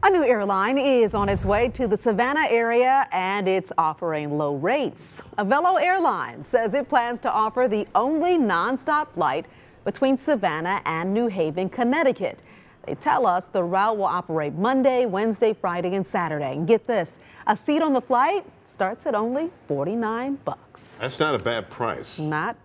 A new airline is on its way to the Savannah area and it's offering low rates. Avelo Airlines says it plans to offer the only nonstop flight between Savannah and New Haven, Connecticut. They tell us the route will operate Monday, Wednesday, Friday, and Saturday. And get this, a seat on the flight starts at only $49. That's not a bad price. Not